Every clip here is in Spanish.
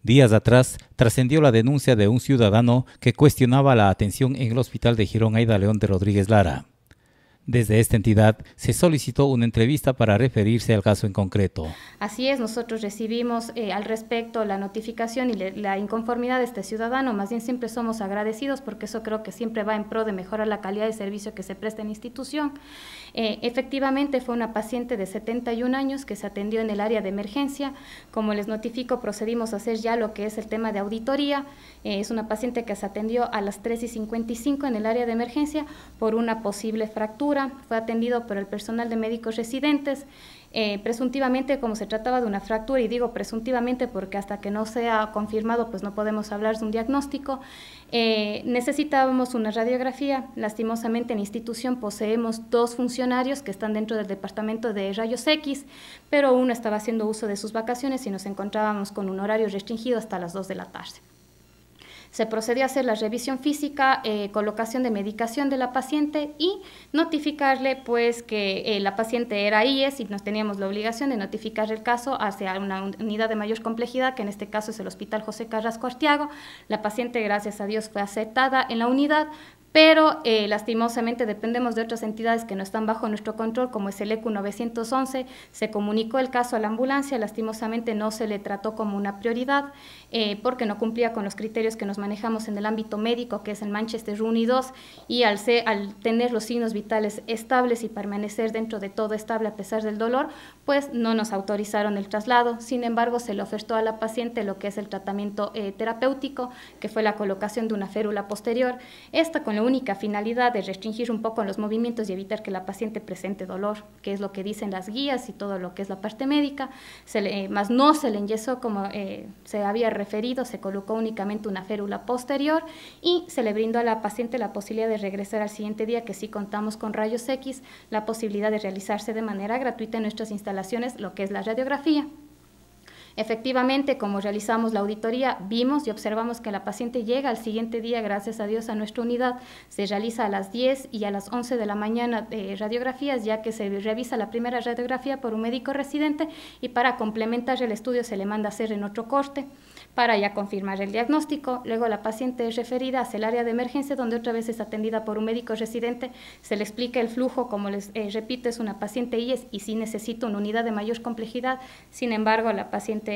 Días atrás trascendió la denuncia de un ciudadano que cuestionaba la atención en el hospital de Girón Aida León de Rodríguez Lara. Desde esta entidad se solicitó una entrevista para referirse al caso en concreto. Así es, nosotros recibimos al respecto la notificación y la inconformidad de este ciudadano. Más bien siempre somos agradecidos porque eso creo que siempre va en pro de mejorar la calidad de servicio que se presta en la institución. Efectivamente fue una paciente de 71 años que se atendió en el área de emergencia. Como les notifico, procedimos a hacer ya lo que es el tema de auditoría. Es una paciente que se atendió a las 3:55 en el área de emergencia por una posible fractura. Fue atendido por el personal de médicos residentes, presuntivamente como se trataba de una fractura, y digo presuntivamente porque hasta que no sea confirmado pues no podemos hablar de un diagnóstico. Necesitábamos una radiografía. Lastimosamente en la institución poseemos 2 funcionarios que están dentro del departamento de rayos X, pero uno estaba haciendo uso de sus vacaciones y nos encontrábamos con un horario restringido hasta las 2 de la tarde. Se procedió a hacer la revisión física, colocación de medicación de la paciente y notificarle pues que la paciente era IES y nos teníamos la obligación de notificar el caso hacia una unidad de mayor complejidad, que en este caso es el Hospital José Carrasco Arteaga. La paciente, gracias a Dios, fue aceptada en la unidad, pero lastimosamente dependemos de otras entidades que no están bajo nuestro control, como es el ECU 911. Se comunicó el caso a la ambulancia, lastimosamente no se le trató como una prioridad porque no cumplía con los criterios que nos manejamos en el ámbito médico, que es el Manchester 1 y 2, y al tener los signos vitales estables y permanecer dentro de todo estable a pesar del dolor, pues no nos autorizaron el traslado. Sin embargo, se le ofertó a la paciente lo que es el tratamiento terapéutico, que fue la colocación de una férula posterior, esta con la única finalidad de restringir un poco los movimientos y evitar que la paciente presente dolor, que es lo que dicen las guías y todo lo que es la parte médica. Más no se le enyesó como se había referido, se colocó únicamente una férula posterior y se le brindó a la paciente la posibilidad de regresar al siguiente día, que sí contamos con rayos X, la posibilidad de realizarse de manera gratuita en nuestras instalaciones lo que es la radiografía. Efectivamente, como realizamos la auditoría, vimos y observamos que la paciente llega al siguiente día, gracias a Dios, a nuestra unidad. Se realiza a las 10 y a las 11 de la mañana radiografías, ya que se revisa la primera radiografía por un médico residente y para complementar el estudio se le manda a hacer en otro corte para ya confirmar el diagnóstico. Luego la paciente es referida hacia el área de emergencia, donde otra vez es atendida por un médico residente. Se le explica el flujo, como les repito, es una paciente IES y sí necesita una unidad de mayor complejidad. Sin embargo, la paciente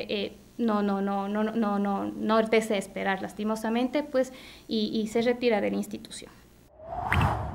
no desea esperar lastimosamente, pues, y se retira de la institución.